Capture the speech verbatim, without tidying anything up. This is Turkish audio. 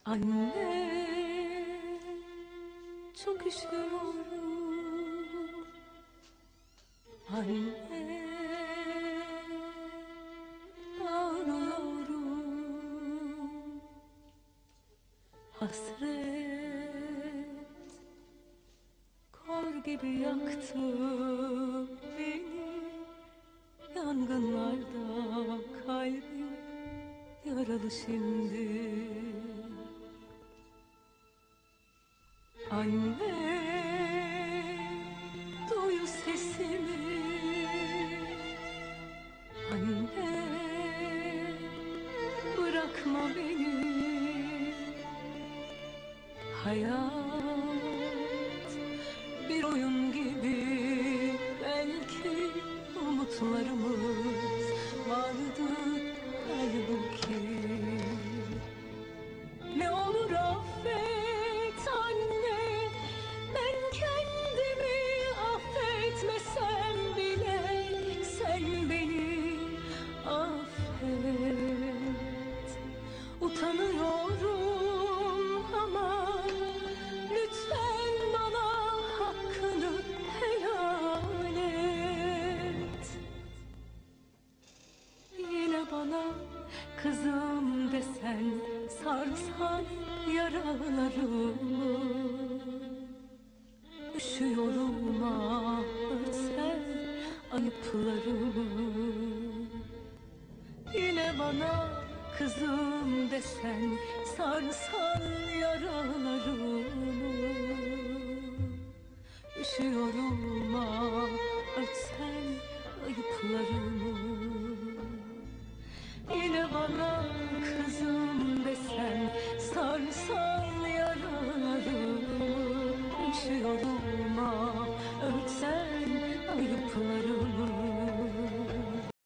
Anne, çok üşüyorum. Anne, ağlıyorum. Hasret kor gibi yaktı beni. Yangınlarda kalbim yaralı şimdi. Anne, duy sesimi. Anne, bırakma beni. Hayat bir oyun gibi, belki umutlarımız vardı halbuki. Ne olur affet anne, ben kendimi affetmesem bile sen beni affet. Utanıyorum ama lütfen bana hakkını helal et. Yine bana kızım desen, sarsan yaralarımı. Üşüyorum ah, örtsen ayıplarımı. Yine bana kızım desen, sarsan yaralarımı. Üşüyorum ah, örtsen ayıplarımı. Yine bana kızım desen, sarsan yaralarımı. Üşüyorum